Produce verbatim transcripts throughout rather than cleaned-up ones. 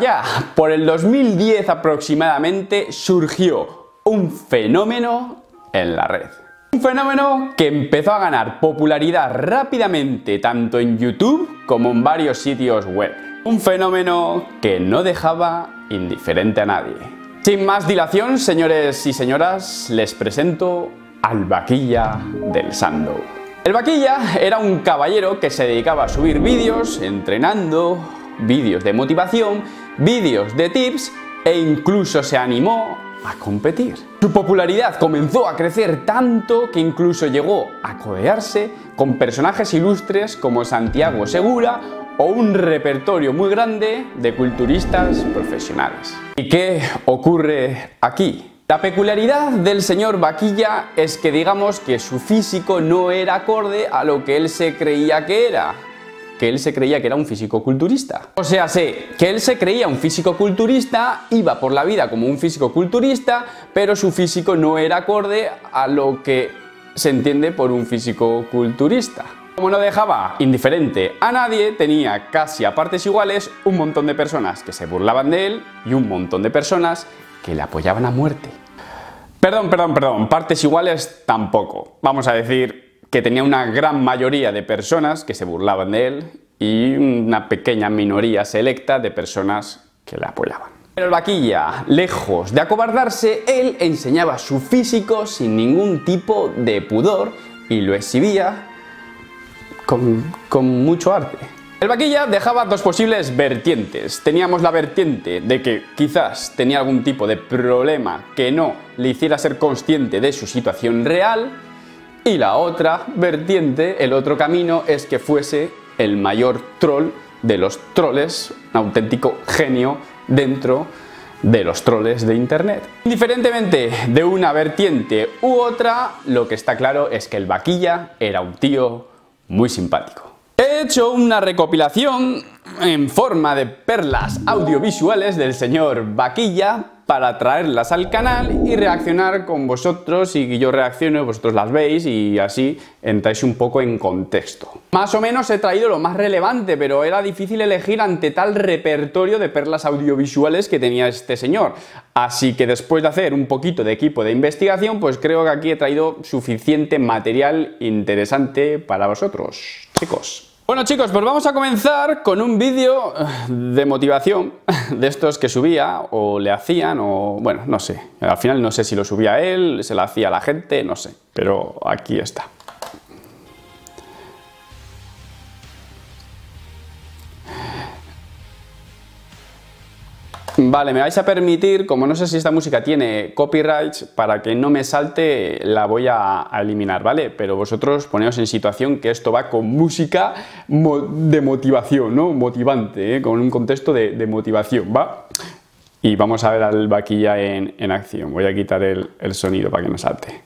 Ya por el dos mil diez aproximadamente surgió un fenómeno en la red. Un fenómeno que empezó a ganar popularidad rápidamente tanto en YouTube como en varios sitios web. Un fenómeno que no dejaba indiferente a nadie. Sin más dilación, señores y señoras, les presento al Vaquilla del Sandow. El Vaquilla era un caballero que se dedicaba a subir vídeos entrenando, vídeos de motivación, vídeos de tips e incluso se animó a competir. Su popularidad comenzó a crecer tanto que incluso llegó a codearse con personajes ilustres como Santiago Segura o un repertorio muy grande de culturistas profesionales. ¿Y qué ocurre aquí? La peculiaridad del señor Vaquilla es que digamos que su físico no era acorde a lo que él se creía que era. Que él se creía que era un físico-culturista. O sea, sé que él se creía un físico-culturista, iba por la vida como un físico-culturista, pero su físico no era acorde a lo que se entiende por un físico-culturista. Como no dejaba indiferente a nadie, tenía casi a partes iguales un montón de personas que se burlaban de él y un montón de personas que le apoyaban a muerte. Perdón, perdón, perdón, partes iguales tampoco. Vamos a decir que tenía una gran mayoría de personas que se burlaban de él y una pequeña minoría selecta de personas que le apoyaban. Pero el Vaquilla, lejos de acobardarse, él enseñaba su físico sin ningún tipo de pudor y lo exhibía con, con mucho arte. El Vaquilla dejaba dos posibles vertientes. Teníamos la vertiente de que quizás tenía algún tipo de problema que no le hiciera ser consciente de su situación real. Y la otra vertiente, el otro camino, es que fuese el mayor troll de los troles, un auténtico genio dentro de los troles de internet. Indiferentemente de una vertiente u otra, lo que está claro es que el Vaquilla era un tío muy simpático. He hecho una recopilación en forma de perlas audiovisuales del señor Vaquilla para traerlas al canal y reaccionar con vosotros, y yo reacciono, vosotros las veis y así entráis un poco en contexto. Más o menos he traído lo más relevante, pero era difícil elegir ante tal repertorio de perlas audiovisuales que tenía este señor. Así que después de hacer un poquito de equipo de investigación, pues creo que aquí he traído suficiente material interesante para vosotros, chicos. Bueno chicos, pues vamos a comenzar con un vídeo de motivación de estos que subía o le hacían o bueno, no sé. Al final no sé si lo subía él, se lo hacía a la gente, no sé. Pero aquí está. Vale, me vais a permitir, como no sé si esta música tiene copyrights, para que no me salte la voy a, a eliminar, ¿vale? Pero vosotros poneos en situación que esto va con música mo de motivación, ¿no? Motivante, ¿eh? Con un contexto de, de motivación, ¿va? Y vamos a ver al Vaquilla en, en acción. Voy a quitar el, el sonido para que no salte.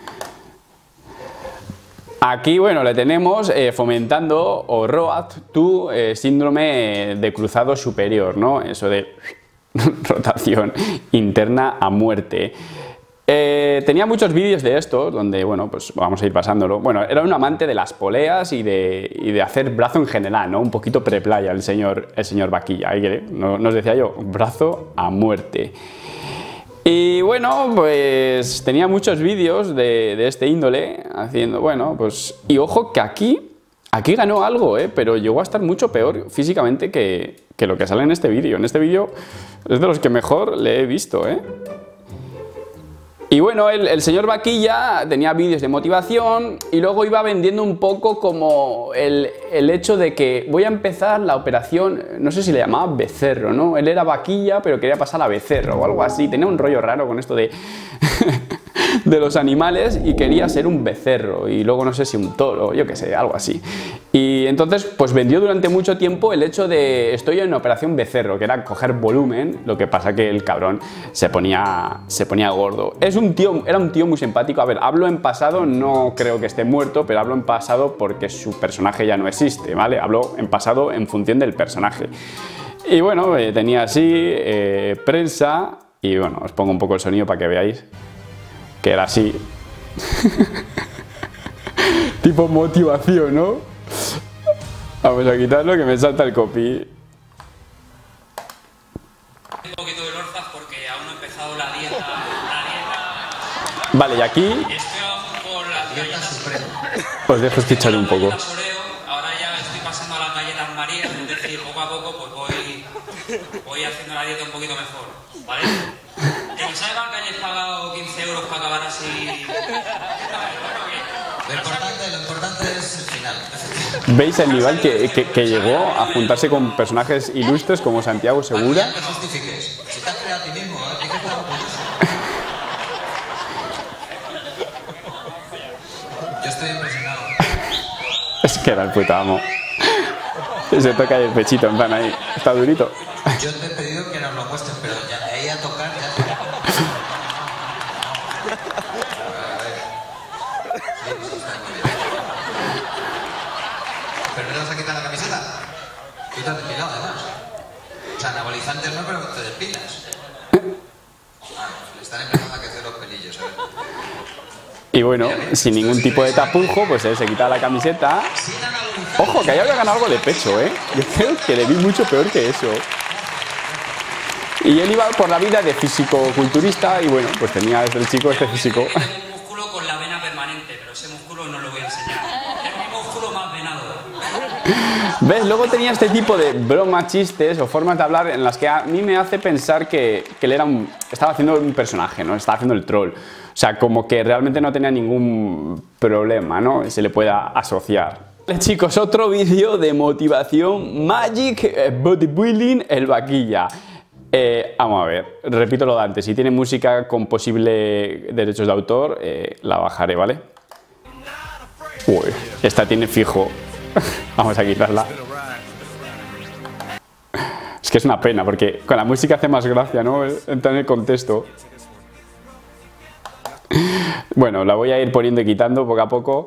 Aquí, bueno, le tenemos eh, fomentando o road to eh, síndrome de cruzado superior, ¿no? Eso de rotación interna a muerte. Eh, tenía muchos vídeos de estos donde, bueno, pues vamos a ir pasándolo. Bueno, era un amante de las poleas y de, y de hacer brazo en general, ¿no? Un poquito pre-playa el señor, el señor Vaquilla. Ahí que no, no os decía yo, brazo a muerte. Y bueno, pues tenía muchos vídeos de, de este índole haciendo, bueno, pues... Y ojo que aquí, aquí ganó algo, ¿eh? Pero llegó a estar mucho peor físicamente que, que lo que sale en este vídeo. En este vídeo es de los que mejor le he visto, ¿eh? Y bueno, el, el señor Vaquilla tenía vídeos de motivación y luego iba vendiendo un poco como el, el hecho de que voy a empezar la operación, no sé si le llamaba becerro, ¿no? Él era Vaquilla pero quería pasar a becerro o algo así, tenía un rollo raro con esto de, de los animales y quería ser un becerro y luego no sé si un toro, yo qué sé, algo así. Y entonces pues vendió durante mucho tiempo el hecho de estoy en operación becerro, que era coger volumen, lo que pasa que el cabrón se ponía, se ponía gordo. Es un tío, era un tío muy simpático. A ver, hablo en pasado, no creo que esté muerto, pero hablo en pasado porque su personaje ya no existe, ¿vale? Hablo en pasado en función del personaje. Y bueno, eh, tenía así, eh, prensa, y bueno, os pongo un poco el sonido para que veáis que era así. Tipo motivación, ¿no? Vamos a quitarlo que me salta el copy. Un poquito de lorzas porque aún no he empezado la dieta. La dieta. Vale, y aquí Estoy aún con las galletas. os dejo escuchar un poco. Ahora ya estoy pasando a las galletas María, es decir, poco a poco pues voy, voy haciendo la dieta un poquito mejor, ¿vale? Que me salgan que hayáis pagado quince euros para acabar así. Lo importante, lo importante es el final. ¿Veis el nivel que, que, que llegó a juntarse con personajes ilustres como Santiago Segura? No te justifiques. Si te has creado a ti mismo, ¿eh? ¿Qué estás orgulloso? Yo estoy impresionado. Es que era el puto amo. Se toca ahí el pechito, en plan ahí. Está durito. Yo te he pedido que nos lo muestres, pero ya ahí a tocar ya. ¿Pero no te vas a quitar la camiseta? Tú te has despilado además. O sea, anabolizantes no, pero te despilas. Ah, le están empezando a crecer los pelillos, ¿sabes? Y bueno, sin ningún tipo de tapujo, pues él se quita la camiseta. Ojo, que ahí había ganado algo de pecho, ¿eh? Yo creo que le vi mucho peor que eso. Y él iba por la vida de físico-culturista y bueno, pues tenía desde el chico este físico. Tengo un músculo con la vena permanente, pero ese músculo no lo voy a enseñar. Es mi músculo más venado. ¿Ves? Luego tenía este tipo de bromas, chistes o formas de hablar en las que a mí me hace pensar que, que él era un, estaba haciendo un personaje, ¿no? Estaba haciendo el troll. O sea, como que realmente no tenía ningún problema, ¿no? Se le pueda asociar. Vale, chicos, otro vídeo de motivación Magic eh, Bodybuilding el vaquilla. Eh, vamos a ver, repito lo de antes, si tiene música con posible derechos de autor, eh, la bajaré, ¿vale? Uy, esta tiene fijo. Vamos a quitarla. Es que es una pena, porque con la música hace más gracia, ¿no? Entra en el contexto. Bueno, la voy a ir poniendo y quitando poco a poco.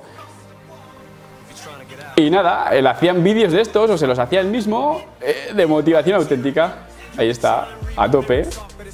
Y nada, él hacían vídeos de estos, o se los hacía él mismo, eh, de motivación auténtica. Ahí está, a tope.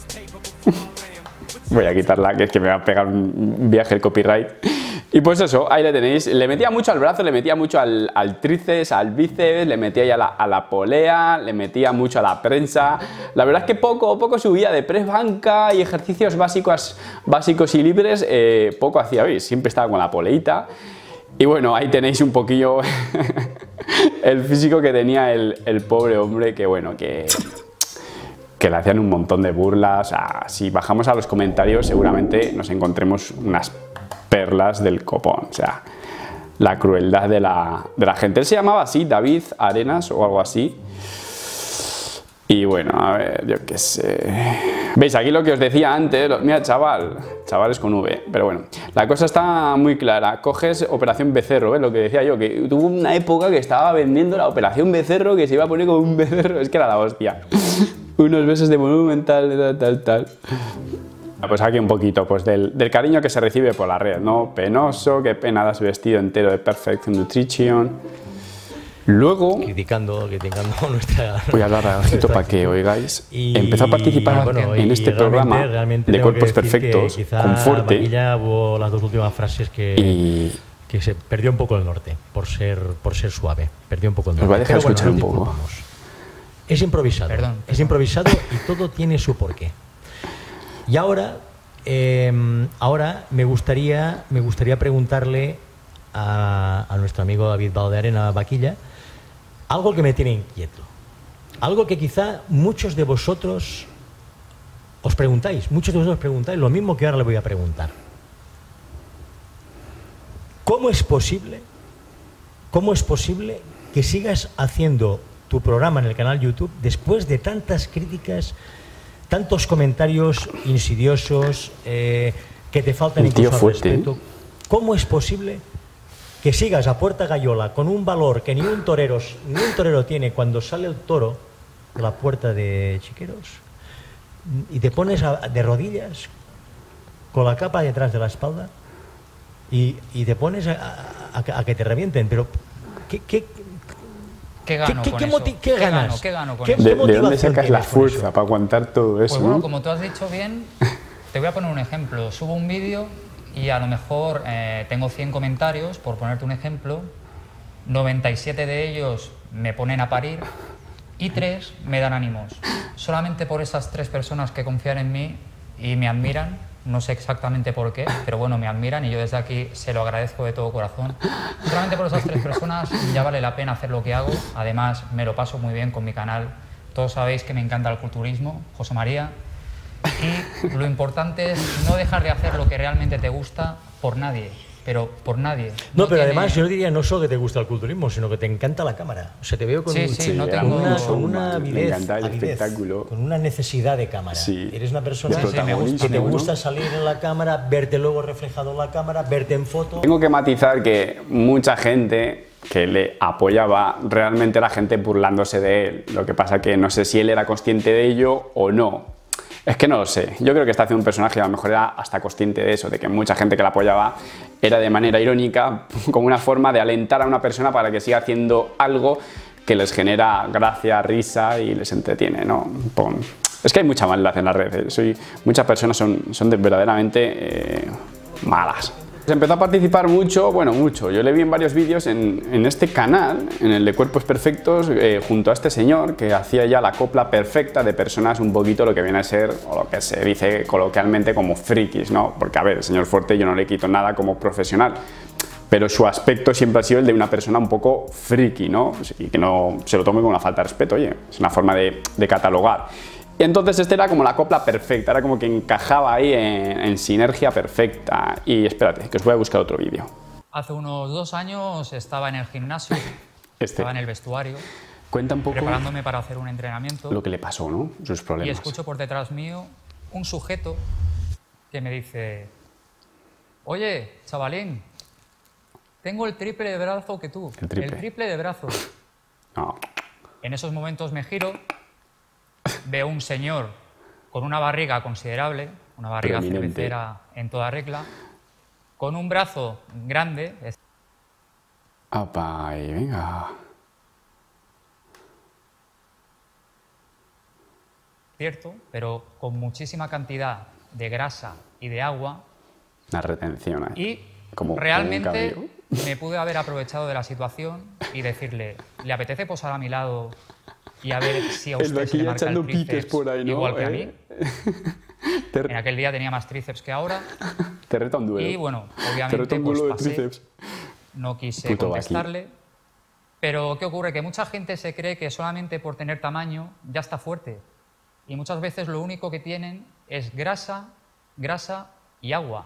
Voy a quitarla, que es que me va a pegar un viaje el copyright. Y pues eso, ahí le tenéis. Le metía mucho al brazo, le metía mucho al, al tríceps, al bíceps, le metía ya a la, a la polea, le metía mucho a la prensa. La verdad es que poco, poco subía de press banca y ejercicios básicos, básicos y libres, eh, poco hacía, ¿veis? Siempre estaba con la poleita. Y bueno, ahí tenéis un poquillo el físico que tenía el, el pobre hombre, que bueno, que... que le hacían un montón de burlas. O sea, si bajamos a los comentarios seguramente nos encontremos unas perlas del copón. O sea, la crueldad de la, de la gente. Él se llamaba así, David Arenas o algo así. Y bueno, a ver, yo qué sé. ¿Veis? Aquí lo que os decía antes, lo, mira, chaval, chavales con V, pero bueno, la cosa está muy clara. Coges Operación Becerro, ¿ves? Lo que decía yo, que tuvo una época que estaba vendiendo la Operación Becerro, que se iba a poner como un becerro, es que era la hostia. Unos besos de monumental, tal, tal, tal. Pues aquí un poquito pues del, del cariño que se recibe por la red, ¿no? Penoso, qué pena das vestido entero de Perfect Nutrition. Luego, criticando, criticando nuestra... voy a hablar bajito para que oigáis. Y, Empezó a participar bueno, en este realmente, programa realmente de Cuerpos Perfectos con Forte. Vaquilla hubo las dos últimas frases que, y... que se perdió un poco el norte por ser, por ser suave. Perdió un poco el norte. Os voy a dejar Pero escuchar bueno, un poco. Es improvisado. Perdón, es improvisado y todo tiene su porqué. Y ahora, eh, ahora me gustaría, me gustaría preguntarle a, a nuestro amigo David Valdearena Vaquilla algo que me tiene inquieto. Algo que quizá muchos de vosotros os preguntáis, muchos de vosotros preguntáis lo mismo que ahora le voy a preguntar. ¿Cómo es posible, cómo es posible que sigas haciendo tu programa en el canal YouTube después de tantas críticas, tantos comentarios insidiosos, eh, que te faltan incluso al respeto? ¿Cómo es posible que sigas a puerta gallola con un valor que ni un torero, ni un torero tiene cuando sale el toro de la puerta de Chiqueros y te pones a, de rodillas con la capa detrás de la espalda y, y te pones a, a, a que te revienten? Pero ¿qué, qué, ¿Qué gano ¿Qué, con qué, eso? ¿qué, ¿Qué ganas? gano? ¿Qué gano con ¿Qué, eso? ¿De, ¿De dónde sacas la fuerza para aguantar todo eso? Pues bueno, ¿no? como tú has dicho bien, te voy a poner un ejemplo. Subo un vídeo y a lo mejor eh, tengo cien comentarios, por ponerte un ejemplo, noventa y siete de ellos me ponen a parir Y tres, me dan ánimos. Solamente por esas tres personas que confían en mí y me admiran, no sé exactamente por qué, pero bueno, me admiran y yo desde aquí se lo agradezco de todo corazón. Solamente por esas tres personas ya vale la pena hacer lo que hago. Además, me lo paso muy bien con mi canal. Todos sabéis que me encanta el culturismo, José María. Y lo importante es no dejar de hacer lo que realmente te gusta por nadie. Pero por nadie. No, no pero tiene... además yo diría no solo que te gusta el culturismo, sino que te encanta la cámara. O sea, te veo con, Sí, un- sí, Sí, no era tengo... con una, un con una showman, me avidez, encanta el avidez, espectáculo. con una necesidad de cámara. Sí. Eres una persona Sí, sí, me gusta, que te ¿no? gusta salir en la cámara, verte luego reflejado en la cámara, verte en foto. Tengo que matizar que mucha gente que le apoyaba realmente era gente burlándose de él. Lo que pasa que no sé si él era consciente de ello o no. Es que no lo sé. Yo creo que está haciendo un personaje que a lo mejor era hasta consciente de eso, de que mucha gente que le apoyaba era de manera irónica, como una forma de alentar a una persona para que siga haciendo algo que les genera gracia, risa y les entretiene, ¿no? Pon. Es que hay mucha maldad en la red. ¿eh? Soy, muchas personas son, son de verdaderamente eh, malas. Se empezó a participar mucho, bueno, mucho. Yo le vi en varios vídeos en, en este canal, en el de Cuerpos Perfectos, eh, junto a este señor que hacía ya la copla perfecta de personas un poquito lo que viene a ser, o lo que se dice coloquialmente como frikis, ¿no? Porque, a ver, el señor Fuerte yo no le quito nada como profesional, pero su aspecto siempre ha sido el de una persona un poco friki, ¿no? Y que no se lo tome como una falta de respeto, oye, es una forma de, de catalogar. Y entonces este era como la copla perfecta, era como que encajaba ahí en, en sinergia perfecta. Y espérate, que os voy a buscar otro vídeo. Hace unos dos años estaba en el gimnasio, Este. estaba en el vestuario, Cuenta un poco preparándome para hacer un entrenamiento lo que le pasó, ¿no? Sus y problemas. escucho por detrás mío un sujeto que me dice: oye, chavalín, tengo el triple de brazo que tú, El triple. el triple de brazo. No. En esos momentos me giro, veo un señor con una barriga considerable, una barriga Prominente. cervecera en toda regla, con un brazo grande, es Apa, y venga. cierto, pero con muchísima cantidad de grasa y de agua, Una retención ahí. y Como- como un realmente cabello. me pude haber aprovechado de la situación y decirle: ¿le apetece posar a mi lado y a ver si a El usted se le vaquilla marca el echando piques tríceps por ahí, ¿no? igual que a ¿Eh? mí? Te, En aquel día tenía más tríceps que ahora. te reta un duelo. Y bueno, Te reta obviamente un pues duelo de pasé, tríceps. no quise Puto contestarle. Pero ¿qué ocurre? Que mucha gente se cree que solamente por tener tamaño ya está fuerte. Y muchas veces lo único que tienen es grasa, grasa y agua.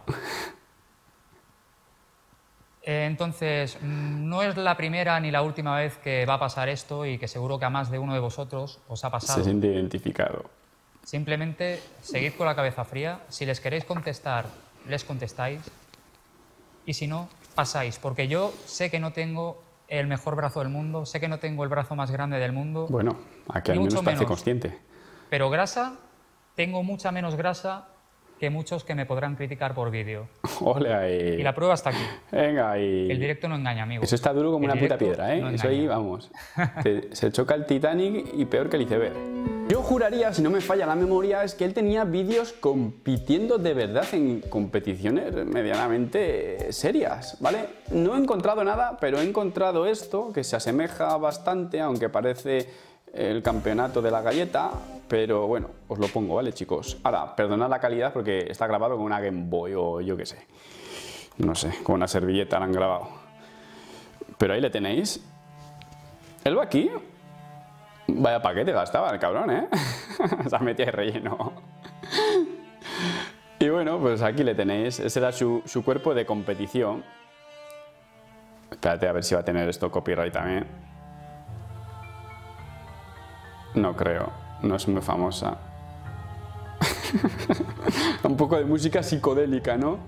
Eh, Entonces, mm, no es la primera ni la última vez que va a pasar esto y que seguro que a más de uno de vosotros os ha pasado. Se siente identificado. Simplemente seguid con la cabeza fría. Si les queréis contestar, les contestáis. Y si no, pasáis. Porque yo sé que no tengo el mejor brazo del mundo, sé que no tengo el brazo más grande del mundo, Bueno, aquí al Ni menos mucho parece menos. consciente. pero grasa, tengo mucha menos grasa que muchos que me podrán criticar por vídeo. Ole ahí. Y la prueba está aquí. Venga ahí. El directo no engaña, amigo. Eso está duro como El una puta directo piedra, ¿eh? no Eso ahí, engaña. vamos. Te- se choca el Titanic y peor que el iceberg. Yo juraría, si no me falla la memoria, es que él tenía vídeos compitiendo de verdad en competiciones medianamente serias, ¿vale? No he encontrado nada, pero he encontrado esto, que se asemeja bastante, aunque parece el campeonato de la galleta, pero bueno, os lo pongo, ¿vale, chicos? Ahora, perdonad la calidad porque está grabado con una Game Boy o yo qué sé. No sé, con una servilleta la han grabado. Pero ahí le tenéis. Él va aquí. Vaya paquete gastaba el cabrón, ¿eh? Se ha metido ahí relleno. Y bueno, pues aquí le tenéis. Ese era su, su cuerpo de competición. Espérate a ver si va a tener esto copyright también. No creo. No es muy famosa. Un poco de música psicodélica, ¿no?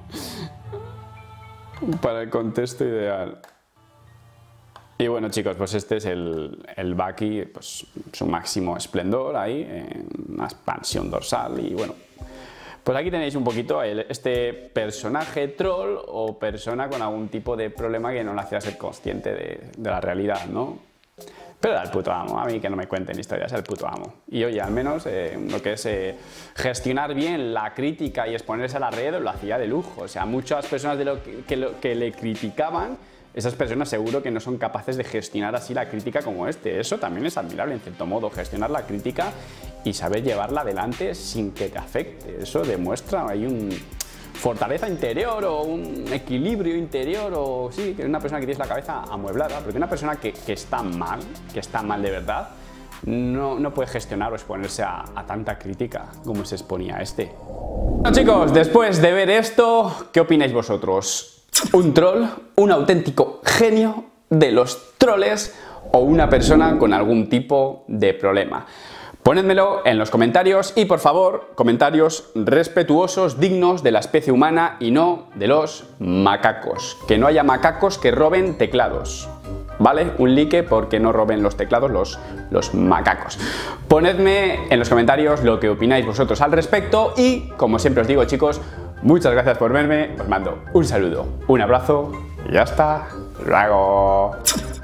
Para el contexto ideal. Y bueno, chicos, pues este es el, el Baki, pues su máximo esplendor ahí, en una expansión dorsal. Y bueno, pues aquí tenéis un poquito el, este personaje troll o persona con algún tipo de problema que no le hacía ser consciente de, de la realidad, ¿no? Pero era el puto amo, a mí que no me cuenten historias, era el puto amo. Y oye, al menos eh, lo que es eh, gestionar bien la crítica y exponerse a la red lo hacía de lujo. O sea, muchas personas de lo que, que, lo, que le criticaban esas personas seguro que no son capaces de gestionar así la crítica como este. Eso también es admirable en cierto modo, gestionar la crítica y saber llevarla adelante sin que te afecte. Eso demuestra hay un fortaleza interior o un equilibrio interior, o sí, que es una persona que tiene la cabeza amueblada, porque una persona que, que está mal, que está mal de verdad, no, no puede gestionar o exponerse a, a tanta crítica como se exponía este. Bueno, chicos, después de ver esto, ¿qué opináis vosotros? ¿Un troll, un auténtico genio de los troles o una persona con algún tipo de problema? Ponedmelo en los comentarios y, por favor, comentarios respetuosos, dignos de la especie humana y no de los macacos. Que no haya macacos que roben teclados, ¿vale? Un like porque no roben los teclados los, los macacos. Ponedme en los comentarios lo que opináis vosotros al respecto y, como siempre os digo, chicos, muchas gracias por verme, os mando un saludo, un abrazo y hasta luego.